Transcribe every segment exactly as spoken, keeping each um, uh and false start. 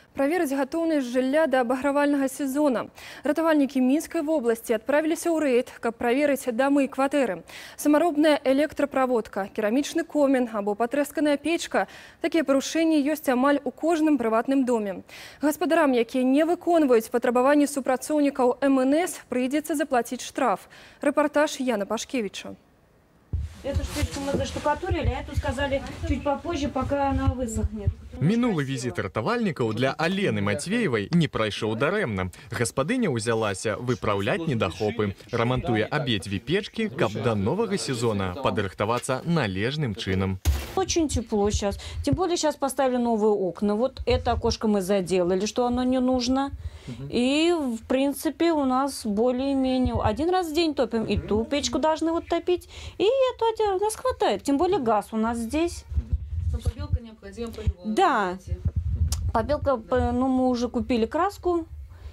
Праверыць гатоўнасць жылля да абагравальнага сезона. Ратавальнікі Мінскай вобласці адправіліся ў рэйд, каб праверыць дамы і кватэры. Самаробная электраправодка, керамічны комін або патрэсканая печка. Такія парушэнні ёсць амаль у кожным прыватным доме. Гаспадарам, якія не выконваюць патрабаванні супрацоўнікаў эм эн эс, прыйдзецца заплаціць штраф. Рэпартаж Яна Пашкевіча. Эту штучку мы заштукатурили, а эту сказали чуть попозже, пока она высохнет. Мінулы візіт ратавальнікаў для Алены Матвеевай не прайшоў дарэмна. Гаспадыня ўзялася выпраўляць недахопы, рамантуе абедзве печкі, каб до новага сезона падрыхтавацца належным чынам. Очень тепло сейчас. Тем более сейчас поставили новые окна. Вот это окошко мы заделали, что оно не нужно. И, в принципе, у нас более-менее один раз в день топим. И ту печку должны вот топить. И эту у нас хватает. Тем более газ у нас здесь. Но побелка необходима по-любому. Да. Побелка, ну, мы уже купили краску.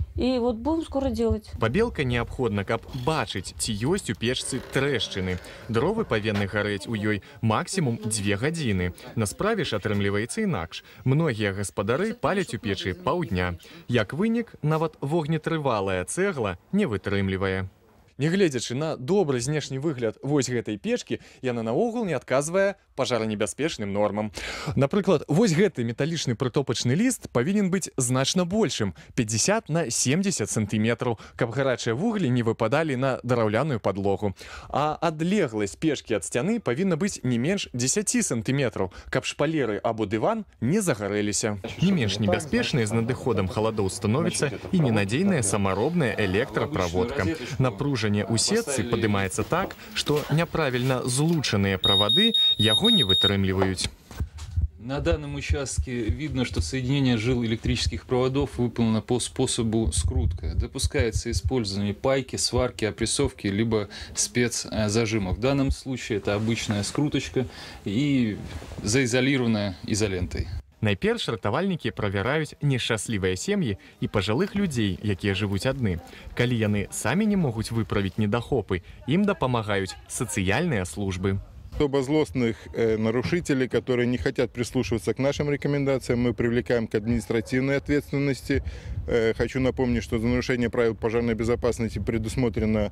И вот будем скоро делать. Побелка неабходна, каб бачыць, ці ёсць у печцы трэшчыны. Дровы павінны гарэць у ёй максімум дзве гадзіны. На справе ж атрымліваецца інакш. Многія гаспадары паляць у печы паўдня. Як вынік, нават вогнетрывалая цэгла не вытрымлівае. Нягледзячы на добры знешні выгляд вось гэтай печкі, яна наогул не адказвае пажаранебяспечным нормам. Напрыклад, вось гэты металічны прытопачны ліст павінен быць значна большым – пятьдесят на семьдесят сантиметраў, каб гарачыя вуглі не выпадалі на драўляную падлогу. А адлегласць печкі ад сцяны павінна быць не менш дзесяці сантиметраў, каб шпалеры або дыван не загарэліся. Не менш небяспечнай з надыходам халадоў становіцца і ненадзейная самаробная электраправодка. Напружанне у сетцы падымаецца так, што няправільна злучаныя правады яго не вытрымліваюць. На данном участке видно, что соединение жил электрических проводов выполнено по способу скрутка. Допускается использование пайки, сварки, опрессовки, либо спецзажимов. В данном случае это обычная скруточка и заизолированная изолентой. Найперш ратавальнікі правяраюць нешчаслівыя сем'і і пажылых людзей, якія жывуць адны. Калі яны самі не могуць выправіць недахопы, ім дапамагаюць сацыяльныя службы. Особо злостных э, нарушителей, которые не хотят прислушиваться к нашим рекомендациям, мы привлекаем к административной ответственности. Э, хочу напомнить, что за нарушение правил пожарной безопасности предусмотрено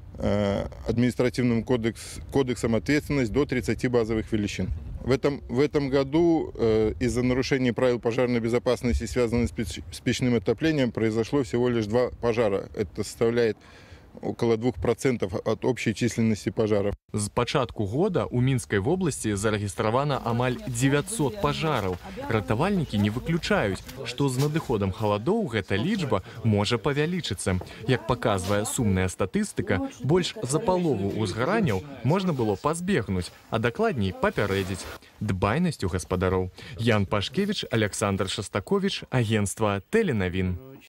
э, административным кодекс, кодексом ответственность до тридцати базовых величин. В этом, в этом году э, из-за нарушения правил пожарной безопасности, связанных с, печ, с печным отоплением, произошло всего лишь два пожара. Это составляет около двух процентов от общей численности пожаров. З пачатку года у Мінскай вобласці зарэгістравана амаль дзевяцьсот пажараў. Ратавальнікі не выключаюць, што з надыходам халадоў гэта лічба можа павялічыцца. Як паказвае сумная статыстыка, больш за палову ўзгаранняў можна было пазбегнуць, а дакладней папярэдзіць. Дбайнасць у гаспадароў. Ян Пашкевіч, Александр Шастаковіч, агентства Тэленавін.